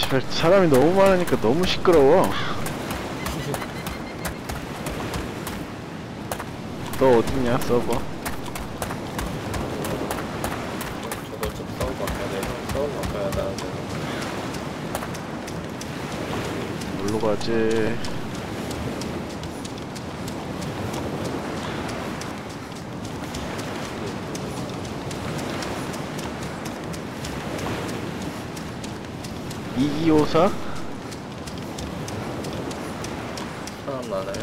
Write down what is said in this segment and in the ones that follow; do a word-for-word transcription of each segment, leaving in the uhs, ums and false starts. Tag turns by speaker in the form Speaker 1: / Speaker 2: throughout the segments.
Speaker 1: 아, 사람이 너무 많으니까 너무 시끄러워. 너 어딨냐, 서버?
Speaker 2: 저도 좀 싸우고 바꿔야 돼. 형 싸우고 바꿔야 나는데.
Speaker 1: 뭘로 가지? 이이오사?
Speaker 2: 사람 많아요?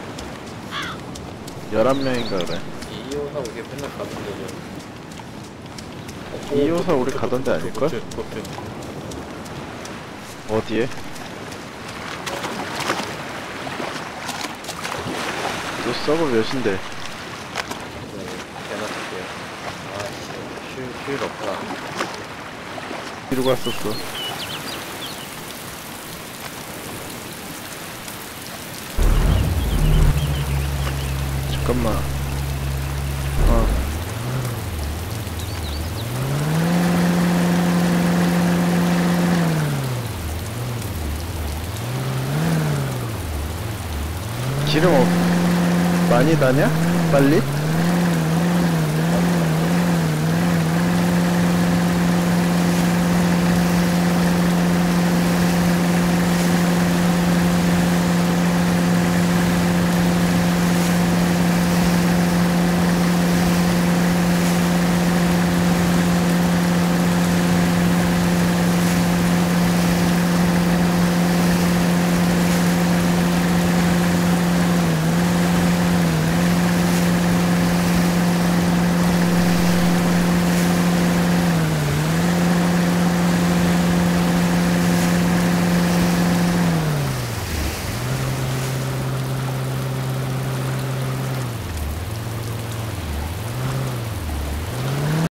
Speaker 1: 열한 명인가 그래.
Speaker 2: 이이오사 우리 맨날 가던데요.
Speaker 1: 이이오사 우리 가던데 아닐걸?
Speaker 2: 보트, 보트.
Speaker 1: 어디에? 너 서버 몇인데?
Speaker 2: 네, 대낮을게요. 아씨, 휴, 휴일 없다.
Speaker 1: 뒤로 갔었어. 잠깐만. 어. 기름 없, 많이 다냐? 빨리?